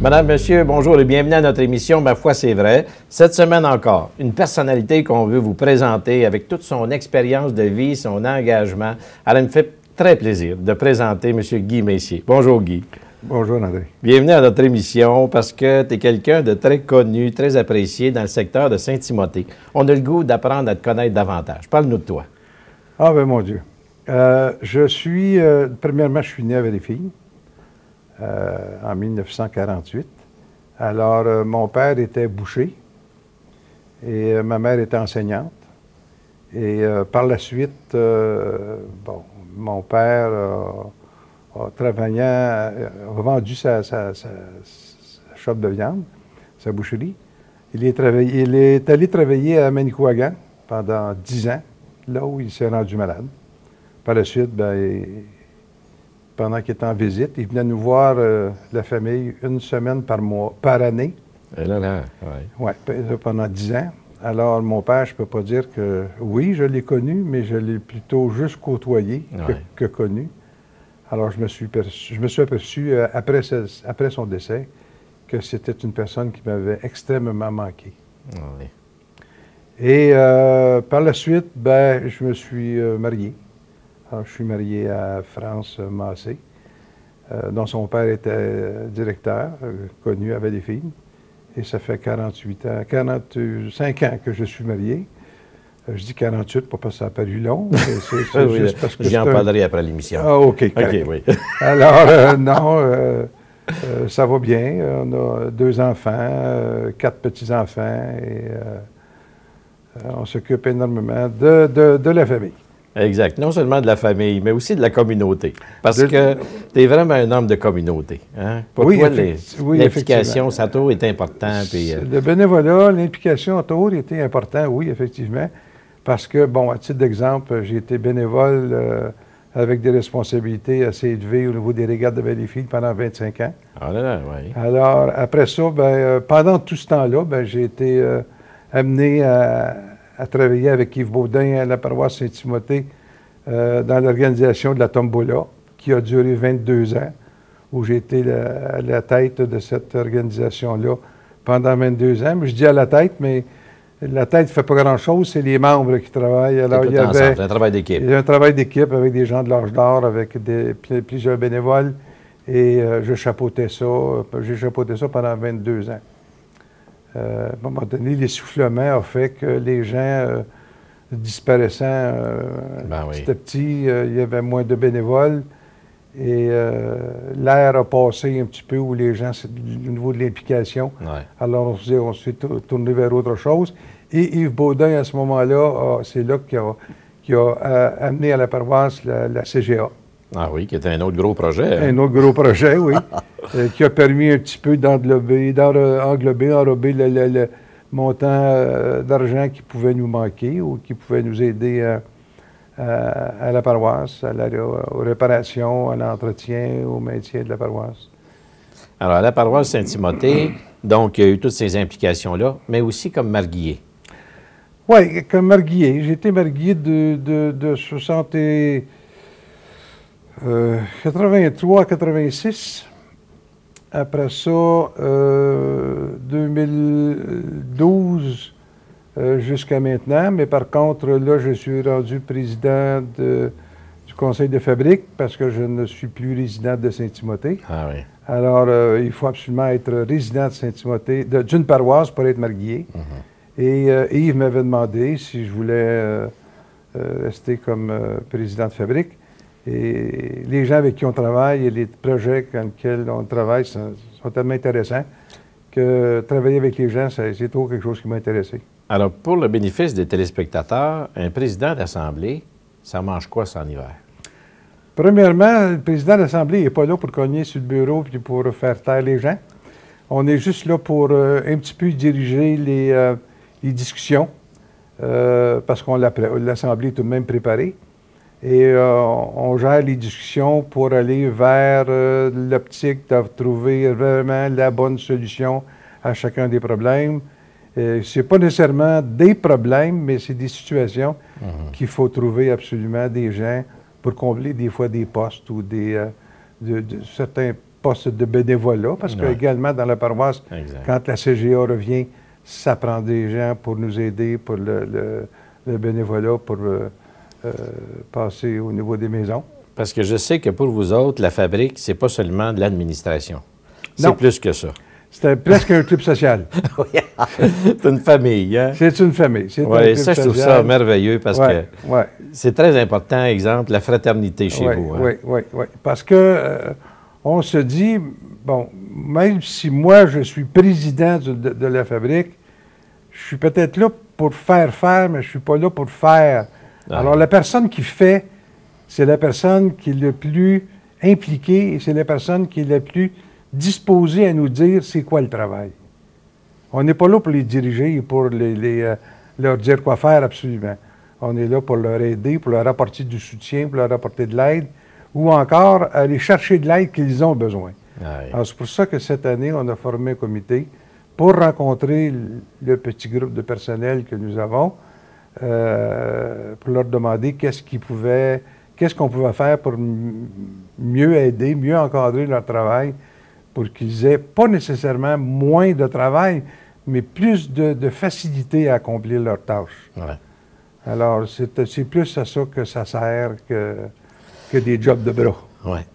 Madame, monsieur, bonjour et bienvenue à notre émission Ma foi, c'est vrai. Cette semaine encore, une personnalité qu'on veut vous présenter avec toute son expérience de vie, son engagement. Alors, il me fait très plaisir de présenter M. Guy Messier. Bonjour, Guy. Bonjour, André. Bienvenue à notre émission parce que tu es quelqu'un de très connu, très apprécié dans le secteur de Saint-Timothée. On a le goût d'apprendre à te connaître davantage. Parle-nous de toi. Ah, ben mon Dieu. Premièrement, je suis né à Valleyfield en 1948. Alors, mon père était boucher et ma mère était enseignante. Et par la suite, mon père a vendu sa shop de viande, sa boucherie. Il est allé travailler à Manicouagan pendant 10 ans, là où il s'est rendu malade. Par la suite, pendant qu'il était en visite, il venait nous voir, la famille, une semaine par année. Et là, oui. Oui, pendant 10 ans. Alors, mon père, je ne peux pas dire que... Oui, je l'ai connu, mais je l'ai plutôt juste côtoyé que connu. Alors, je me suis aperçu, après son décès, que c'était une personne qui m'avait extrêmement manqué. Oui. Et par la suite, je me suis marié. Alors, je suis marié à France Massé, dont son père était directeur, connu à Valleyfield. Et ça fait 45 ans que je suis marié. Je dis 48, pas parce que ça a paru long. C'est juste parce que j'en parlerai après l'émission. Ah, OK. OK, oui. Alors, non, ça va bien. On a 2 enfants, 4 petits-enfants et on s'occupe énormément de la famille. Exact. Non seulement de la famille, mais aussi de la communauté. Parce que tu es vraiment un homme de communauté. Hein? Pour toi, l'implication, ça a toujours été important. Puis, Le bénévolat, l'implication a toujours été important, oui, effectivement. Parce que, bon, à titre d'exemple, j'ai été bénévole avec des responsabilités assez élevées au niveau des régates de Valleyfield pendant 25 ans. Ah là là, oui. Alors, après ça, pendant tout ce temps-là, j'ai été amené à travailler avec Yves Baudin à la paroisse Saint-Timothée dans l'organisation de la Tombola, qui a duré 22 ans, où j'ai été à la tête de cette organisation-là pendant 22 ans. Mais je dis à la tête, mais la tête ne fait pas grand-chose, c'est les membres qui travaillent. Alors, il y avait un travail d'équipe. Il y a un travail d'équipe avec des gens de l'Âge d'Or, avec plusieurs bénévoles, et j'ai chapeauté ça pendant 22 ans. À un moment donné, l'essoufflement a fait que les gens disparaissant petit à petit, il y avait moins de bénévoles et l'air a passé un petit peu où les gens, au niveau de l'implication. Ouais. Alors, on s'est tourné vers autre chose. Et Yves Baudin, à ce moment-là, c'est là qui a amené à la paroisse la CGA. Ah oui, qui était un autre gros projet. Hein? Un autre gros projet, oui, qui a permis un petit peu enrober le montant d'argent qui pouvait nous manquer ou qui pouvait nous aider à la paroisse, aux réparations, à l'entretien, au maintien de la paroisse. Alors, à la paroisse Saint-Timothée, donc, il y a eu toutes ces implications-là, mais aussi comme marguillier. Oui, comme marguillier. J'ai été marguillier de 83 à 86. Après ça, 2012 jusqu'à maintenant. Mais par contre, là, je suis rendu président du conseil de fabrique parce que je ne suis plus résident de Saint-Timothée. Ah oui. Alors, il faut absolument être résident de Saint-Timothée, d'une paroisse pour être marguillier. Et Yves m'avait demandé si je voulais rester comme président de fabrique. Et les gens avec qui on travaille et les projets dans lesquels on travaille sont tellement intéressants que travailler avec les gens, c'est toujours quelque chose qui m'a intéressé. Alors, pour le bénéfice des téléspectateurs, un président d'Assemblée, ça mange quoi ça en hiver? Premièrement, le président de l'Assemblée n'est pas là pour cogner sur le bureau et pour faire taire les gens. On est juste là pour un petit peu diriger les discussions parce qu'on l'Assemblée est tout de même préparée. Et on gère les discussions pour aller vers l'optique de trouver vraiment la bonne solution à chacun des problèmes. Ce n'est pas nécessairement des problèmes, mais c'est des situations qu'il faut trouver absolument des gens pour combler des fois des postes ou certains poste de bénévolat, parce Ouais. qu'également dans la paroisse, Exact. quand la CGA revient, ça prend des gens pour nous aider, pour le bénévolat, pour passer au niveau des maisons. Parce que je sais que pour vous autres, la fabrique, c'est pas seulement de l'administration. C'est Non. plus que ça. C'était presque un club social. C'est une famille, hein? C'est une famille. C'est un Oui, club ça, je trouve ça social. merveilleux parce Ouais, que ouais. c'est très important, exemple, la fraternité chez Oui, vous. Hein? oui, oui, oui. Parce que on se dit, bon, même si moi je suis président de la fabrique, je suis peut-être là pour faire, mais je ne suis pas là pour faire. Ah. Alors la personne qui fait, c'est la personne qui est le plus impliquée et c'est la personne qui est la plus disposée à nous dire c'est quoi le travail. On n'est pas là pour les diriger et pour leur dire quoi faire absolument. On est là pour leur aider, pour leur apporter du soutien, pour leur apporter de l'aide, ou encore aller chercher de l'aide qu'ils ont besoin. Ouais. Alors, c'est pour ça que cette année, on a formé un comité pour rencontrer le petit groupe de personnel que nous avons, pour leur demander qu'est-ce qu'on pouvait faire pour mieux aider, mieux encadrer leur travail, pour qu'ils aient pas nécessairement moins de travail, mais plus de facilité à accomplir leurs tâches. Ouais. Alors, c'est plus à ça que ça sert que des jobs de bras. Oui.